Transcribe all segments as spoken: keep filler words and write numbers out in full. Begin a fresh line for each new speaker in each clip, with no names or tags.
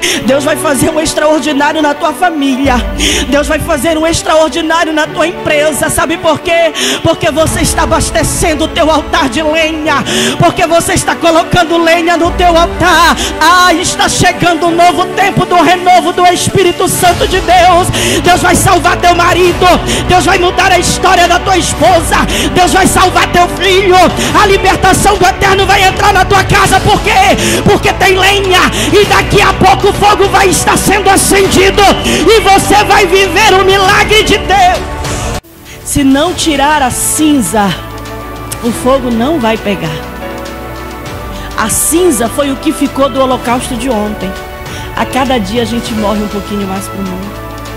Deus vai fazer um extraordinário na tua família. Deus vai fazer um extraordinário na tua empresa. Sabe por quê? Porque você está abastecendo o teu altar de lenha. Porque você está colocando lenha no teu altar. Ah, está chegando um novo tempo do renovo do Espírito Santo de Deus. Deus vai salvar teu marido. Deus vai mudar a história da tua esposa. Deus vai salvar teu filho. A libertação do eterno vai entrar na tua casa. Por quê? Porque tem lenha. E daqui a pouco o fogo vai estar sendo acendido. E você vai viver o milagre de Deus. Se não tirar a cinza, o fogo não vai pegar. A cinza foi o que ficou do holocausto de ontem. A cada dia a gente morre um pouquinho mais para o mundo.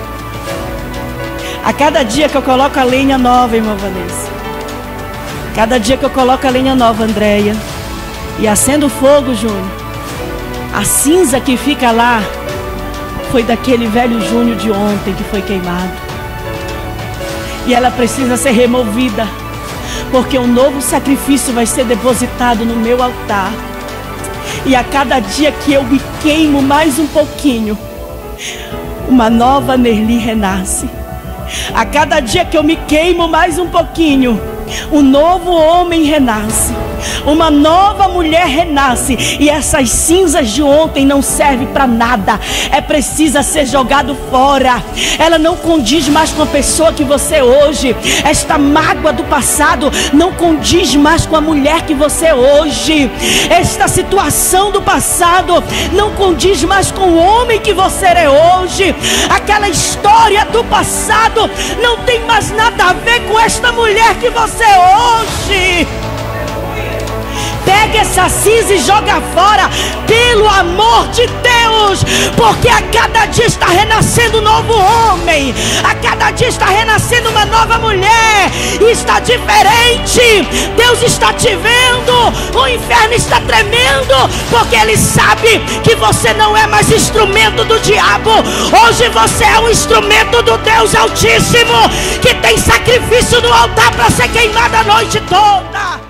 A cada dia que eu coloco a lenha nova, irmã Vanessa, cada dia que eu coloco a lenha nova, Andréia, e acendo o fogo, Júnior, a cinza que fica lá foi daquele velho Júnior de ontem que foi queimado. E ela precisa ser removida, porque um novo sacrifício vai ser depositado no meu altar. E a cada dia que eu me queimo mais um pouquinho, uma nova Nerli renasce. A cada dia que eu me queimo mais um pouquinho, um novo homem renasce. Uma nova mulher renasce. E essas cinzas de ontem não servem para nada. É preciso ser jogado fora. Ela não condiz mais com a pessoa que você é hoje. Esta mágoa do passado não condiz mais com a mulher que você é hoje. Esta situação do passado não condiz mais com o homem que você é hoje. Aquela história do passado não tem mais nada a ver com esta mulher que você é hoje. Pega essa cinza e joga fora, pelo amor de Deus, porque a cada dia está renascendo um novo homem, a cada dia está renascendo uma nova mulher, e está diferente. Deus está te vendo, o inferno está tremendo, porque ele sabe que você não é mais instrumento do diabo. Hoje você é um instrumento do Deus Altíssimo, que tem sacrifício no altar para ser queimado a noite toda.